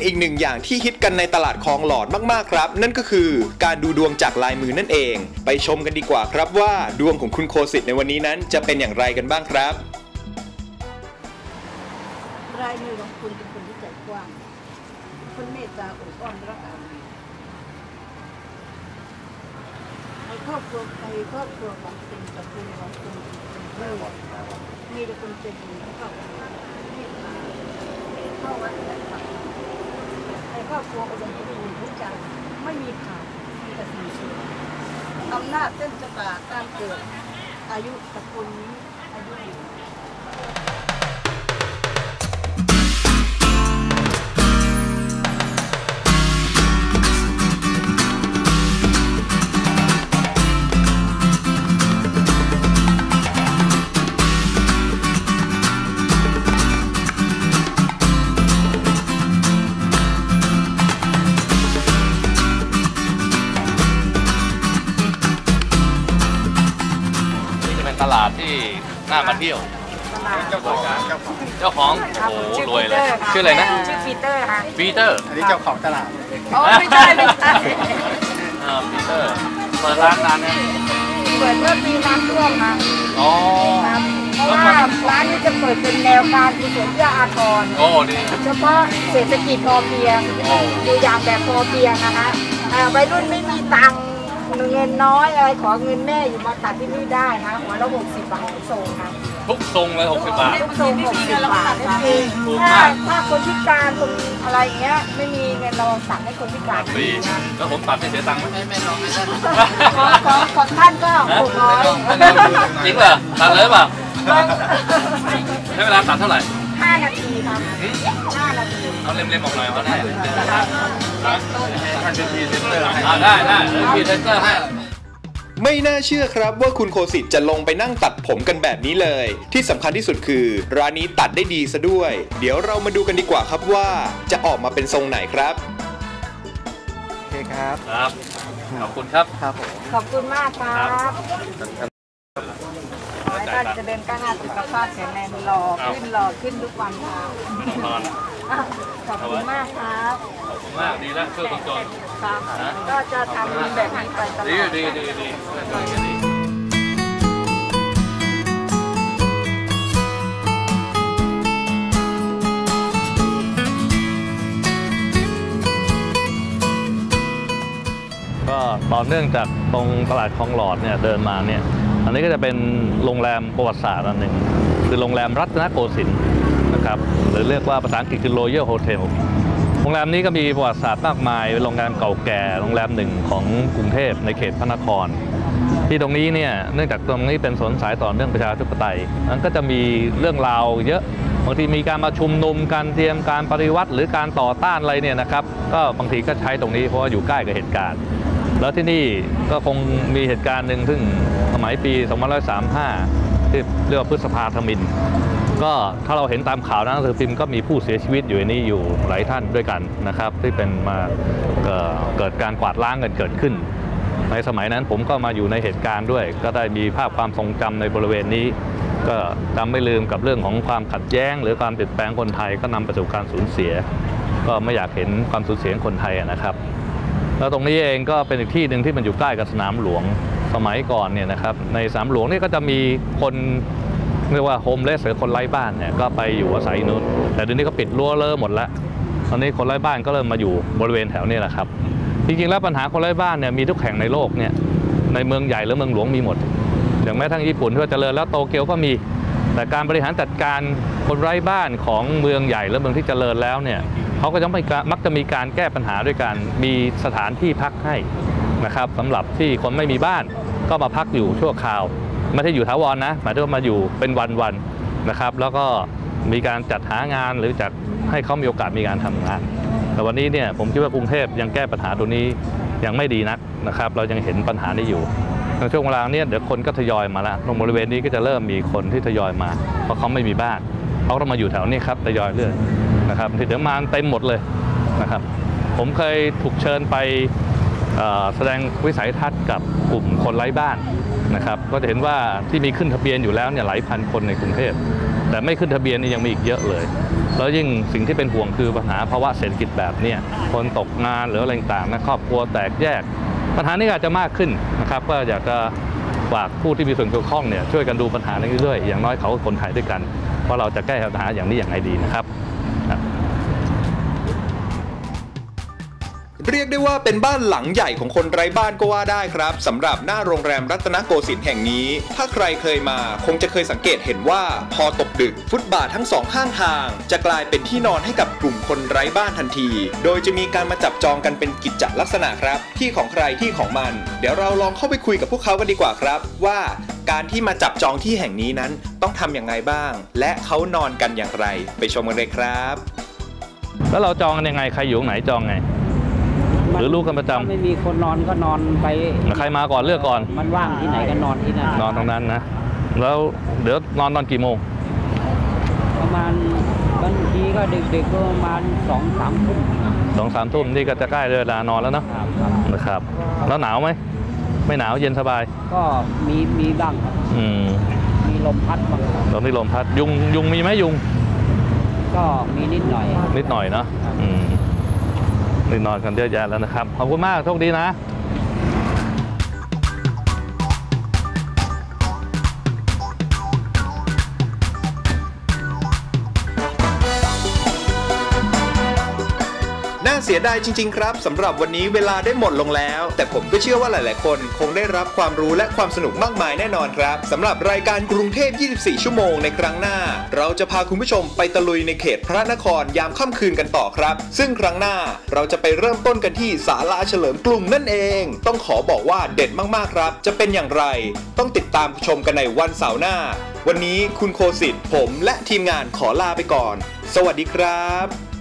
อีกหนึ่งอย่างที่ฮิตกันในตลาดคลองหลอดมากๆครับนั่นก็คือการดูดวงจากลายมือนั่นเองไปชมกันดีกว่าครับว่าดวงของคุณโคสิตในวันนี้นั้นจะเป็นอย่างไรกันบ้างครับลายมือของคุณเป็นคนที่ใจกว้างคนเมตตาอบอ้อมรักอารีในครอบครัวของคุณตระกูลของคุณมีแต่คนใจดีเข้าเมตตาเข้าวัดและทำในครอบครัวอุดมสมบูรณ์ทุกอย่างไม่มีขาดมีแต่สิ่งสวยอำนาจเส้นชะตาการเกิดอายุตระกูลนี้อายุยืนตลาดที่น่ามาเที่ยวเจ้าของโอ้โหรวยเลยชื่ออะไรนะชื่อปีเตอร์ค่ะปีเตอร์อันนี้เจ้าของตลาดอ๋อไม่ใช่ปีเตอร์เปิดร้านนานเนี่ยเปิดเมื่อปีน้ำท่วมมาอ๋อเพราะว่าร้านนี้จะเปิดเป็นแนวการกุศลเพื่ออาทรโอ้ดีเฉพาะเศรษฐกิจพอเพียงดูอย่างแบบพอเพียงนะคะวัยรุ่นไม่มีตังค์เงินน้อยอะไรขอเงินแม่อยู่มาตัดที่นี่ได้นะหัวละ60 บาทส่งค่ะทุกทรงเลย60 บาททุกทรง60 บาทถ้าคนพิการคนอะไรเงี้ยไม่มีเงินเราตัดให้คนพิการฟรีแล้วผมตัดไม่เสียตังค์ไหมไม่ลองไม่ได้ของท่านก็600 จริงเหรอตัดเลยเปล่าใช้เวลาตัดเท่าไหร่ 5 นาทีครับ5 นาทีเอาเล็มๆออกหน่อยว่าได้ท่านเป็นพรีเซนเตอร์ได้พรีเซนเตอร์ให้ไม่น่าเชื่อครับว่าคุณโคสิตจะลงไปนั่งตัดผมกันแบบนี้เลยที่สำคัญที่สุดคือร้านนี้ตัดได้ดีซะด้วยเดี๋ยวเรามาดูกันดีกว่าครับว่าจะออกมาเป็นทรงไหนครับโอเคครับขอบคุณครับครับผมขอบคุณมากครับท่านจะเดินก้าวหน้าสุขภาพแข็งแรงหล่อขึ้นทุกวันครับขอบคุณมากครับขอบคุณมากดีแล้วเพื่อคนจนครับก็จะทำแบบนี้ไปตลอดดีก็ต่อเนื่องจากตรงตลาดคลองหลอดเนี่ยเดินมาเนี่ยอันนี้ก็จะเป็นโรงแรมประวัติศาสตร์อันหนึ่งคือโรงแรมรัตนโกสินทร์นะครับหรือเรียกว่าภาษาอังกฤษคือ Royal Hotel โรงแรมนี้ก็มีประวัติศาสตร์มากมายเป็นโรงแรมเก่าแก่โรงแรมหนึ่งของกรุงเทพในเขตพระนครที่ตรงนี้เนี่ยเนื่องจากตรงนี้เป็นถนนสายต่อเนื่องประชาธิปไตยมันก็จะมีเรื่องราวเยอะบางทีมีการมาชุมนุมการเตรียมการปฏิวัติหรือการต่อต้านอะไรเนี่ยนะครับก็บางทีก็ใช้ตรงนี้เพราะว่าอยู่ใกล้กับเหตุการณ์แล้วที่นี่ก็คงมีเหตุการณ์หนึ่งซึ่งสมัยปี 2535 ที่เรียกว่าพฤษภาธมิฬก็ถ้าเราเห็นตามข่าวหนังสือพิมพ์ก็มีผู้เสียชีวิตอยู่ในนี้อยู่หลายท่านด้วยกันนะครับที่เป็นมาเกิดการกวาดล้างกันเกิดขึ้นในสมัยนั้นผมก็มาอยู่ในเหตุการณ์ด้วยก็ได้มีภาพความทรงจำในบริเวณนี้ก็จำไม่ลืมกับเรื่องของความขัดแย้งหรือการเปลี่ยนแปลงคนไทยก็นำไปสู่การสูญเสียก็ไม่อยากเห็นความสูญเสียคนไทยนะครับแล้วตรงนี้เองก็เป็นอีกที่หนึ่งที่มันอยู่ใกล้กับสนามหลวงสมัยก่อนเนี่ยนะครับในสนามหลวงนี่ก็จะมีคนเรียกว่าโฮมเลสหรือคนไร้บ้านเนี่ยก็ไปอยู่อาศัยนู้นแต่เดี๋ยวนี้ก็ปิดรั้วเลอะหมดแล้วตอนนี้คนไร้บ้านก็เริ่มมาอยู่บริเวณแถวนี้แหละครับจริงๆแล้วปัญหาคนไร้บ้านเนี่ยมีทุกแห่งในโลกเนี่ยในเมืองใหญ่หรือเมืองหลวงมีหมดอย่างแม้ทั้งญี่ปุ่นที่ว่าเจริญแล้วโตเกียวก็มีแต่การบริหารจัดการคนไร้บ้านของเมืองใหญ่และเมืองที่เจริญแล้วเนี่ยเขาก็จะมักจะมีการแก้ปัญหาด้วยการมีสถานที่พักให้นะครับสำหรับที่คนไม่มีบ้านก็มาพักอยู่ชั่วคราวไม่ใช่อยู่ถาวรนะหมายถึงว่ามาอยู่เป็นวันๆนะครับแล้วก็มีการจัดหางานหรือจัดให้เขามีโอกาสมีการทำงานแต่วันนี้เนี่ยผมคิดว่ากรุงเทพยังแก้ปัญหาตัวนี้ยังไม่ดีนักนะครับเรายังเห็นปัญหานี้อยู่ในช่วงเวลานี้เดี๋ยวคนก็ทยอยมาแล้วตรงบริเวณนี้ก็จะเริ่มมีคนที่ทยอยมาเพราะเขาไม่มีบ้านเขาต้องมาอยู่แถวนี้ครับทยอยเรื่อยนะครับที่เดี๋ยวมาเต็มหมดเลยนะครับผมเคยถูกเชิญไปแสดงวิสัยทัศน์กับกลุ่มคนไร้บ้านนะครับก็จะเห็นว่าที่มีขึ้นทะเบียนอยู่แล้วเนี่ยหลายพันคนในกรุงเทพแต่ไม่ขึ้นทะเบียนนี่ยังมีอีกเยอะเลยแล้วยิ่งสิ่งที่เป็นห่วงคือปัญหาภาวะเศรษฐกิจแบบนี้คนตกงานหรืออะไรต่างๆนะครอบครัวแตกแยกปัญหานี้อาจจะมากขึ้นนะครับก็อยากจะฝากผู้ที่มีส่วนเกี่ยวข้องเนี่ยช่วยกันดูปัญหานี้ด้วยอย่างน้อยเขาคนไทยด้วยกันว่าเราจะแก้ปัญหาอย่างนี้อย่างไรดีนะครับเรียกได้ว่าเป็นบ้านหลังใหญ่ของคนไร้บ้านก็ว่าได้ครับสำหรับหน้าโรงแรมรัตนโกสินทร์แห่งนี้ถ้าใครเคยมาคงจะเคยสังเกตเห็นว่าพอตกดึกฟุตบาททั้งสองข้างทางจะกลายเป็นที่นอนให้กับกลุ่มคนไร้บ้านทันทีโดยจะมีการมาจับจองกันเป็นกิจลักษณะครับที่ของใครที่ของมันเดี๋ยวเราลองเข้าไปคุยกับพวกเขากันดีกว่าครับว่าการที่มาจับจองที่แห่งนี้นั้นต้องทำอย่างไรบ้างและเขานอนกันอย่างไรไปชมกันเลยครับแล้วเราจองกันยังไงใครอยู่ไหนจองไงหรือรู้กันประจำไม่มีคนนอนก็นอนไปใครมาก่อนเลือกก่อนมันว่างที่ไหนก็นอนที่นั่นนอนตรงนั้นนะแล้วเดี๋ยวนอนตอนกี่โมงประมาณบางทีก็ดึกๆก็ประมาณ2-3 ทุ่ม 2-3 ทุ่มนี่ก็จะใกล้เวลานอนแล้วเนาะนะครับแล้วหนาวไหมไม่หนาวเย็นสบายก็มีบ้างมีลมพัดบ้างตอนนี้ลมพัดยุงมีไหมยุงก็มีนิดหน่อยเนาะนี่นอนกันเยอะแยะแล้วนะครับขอบคุณมากโชคดีนะน่าเสียดายจริงๆครับสำหรับวันนี้เวลาได้หมดลงแล้วแต่ผมก็เชื่อว่าหลายๆคนคงได้รับความรู้และความสนุกมากมายแน่นอนครับสำหรับรายการกรุงเทพ24 ชั่วโมงในครั้งหน้าเราจะพาคุณผู้ชมไปตะลุยในเขตพระนครยามค่ำคืนกันต่อครับซึ่งครั้งหน้าเราจะไปเริ่มต้นกันที่ศาลาเฉลิมกรุงนั่นเองต้องขอบอกว่าเด็ดมากๆครับจะเป็นอย่างไรต้องติดตามชมกันในวันเสาร์หน้าวันนี้คุณโคสิทธิ์ผมและทีมงานขอลาไปก่อนสวัสดีครับ